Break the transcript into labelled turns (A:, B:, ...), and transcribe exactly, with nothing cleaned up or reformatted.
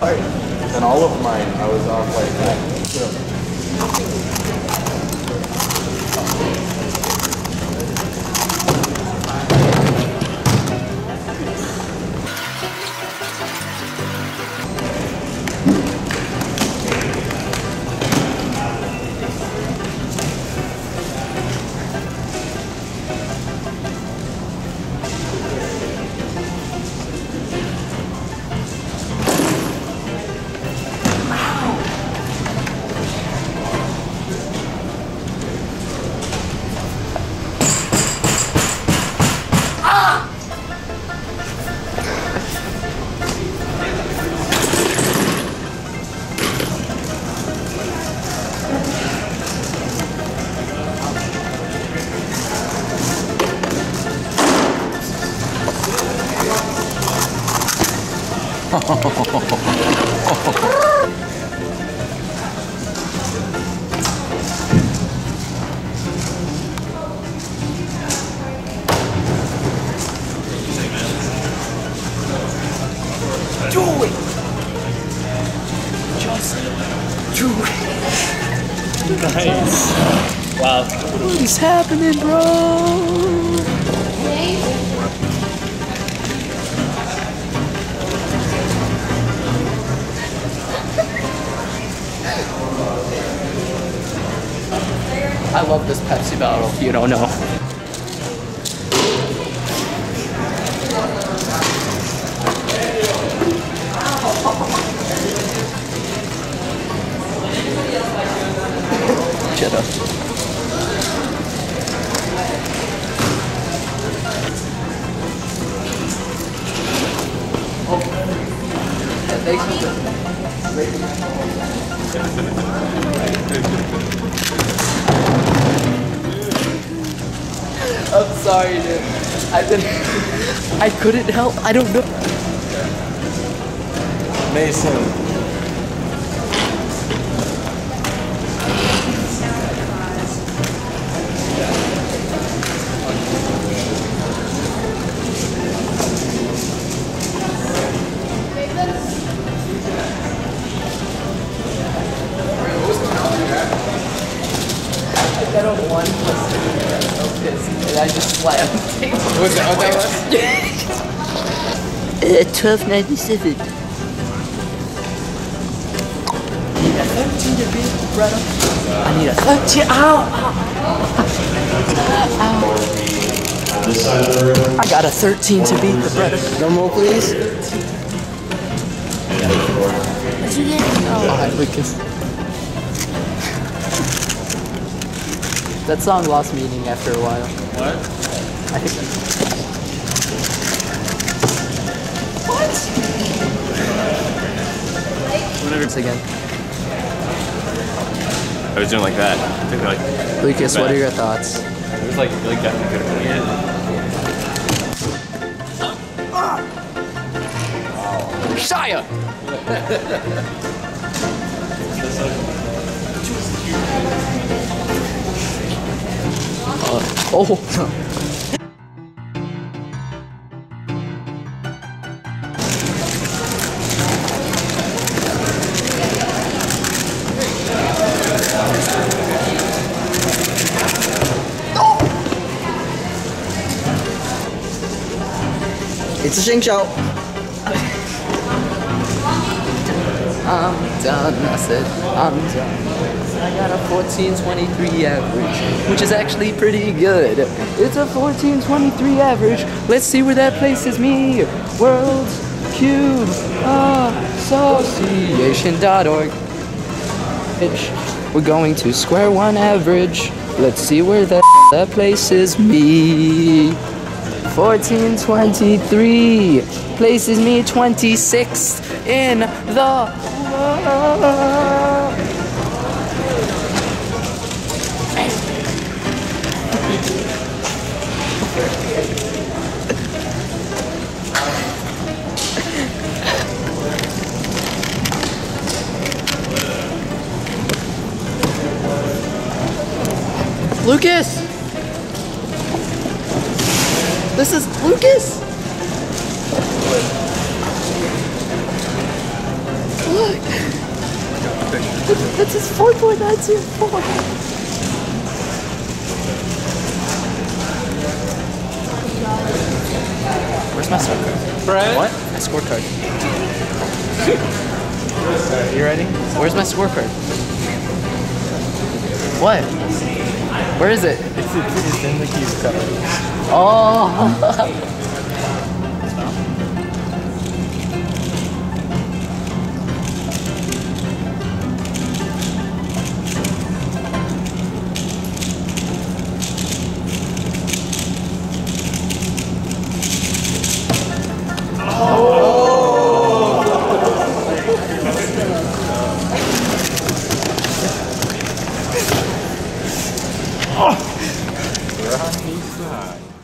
A: part. And all of mine, I was off like that. So.
B: Do it! Just do it!
C: Nice. Wow.
B: What is happening, bro? I love this Pepsi bottle, if you don't know. Shut up. Oh. Yeah, thanks I'm sorry, dude. I didn't. I couldn't help. I don't know.
A: Mason.
B: I don't want this. And I just slammed.
A: What's that? What that was?
B: Uh, twelve ninety-seven. I need a thirteen to beat the brother. I need a thirteen. Ow! Ow! I got a thirteen to beat the brother.
A: No more, please.
B: What'd you get? Oh, hi, Lucas. That song lost meaning after a while.
C: What?
B: I think. What?
C: Whenever
B: Once again.
C: I was doing like that. I think like.
B: Lucas, what are your thoughts?
C: It was like really definitely could have won.
B: Shia! uh, oh.
A: It's a shing show.
B: I'm done, I said, I'm done. I got a fourteen twenty-three average, which is actually pretty good. It's a fourteen twenty-three average. Let's see where that places me. World Cube Association dot org. We're going to square one average. Let's see where that, that places me. fourteen twenty-three places me twenty-sixth in the world. Lucas! This is Lucas! Look! That's his four point nine two four! Where's my scorecard?
A: Brett?
B: What? My scorecard. Alright, you ready? Where's my scorecard? What? Where is it?
A: It's, it's in the cube cover.
B: Oh!
A: We're on each side.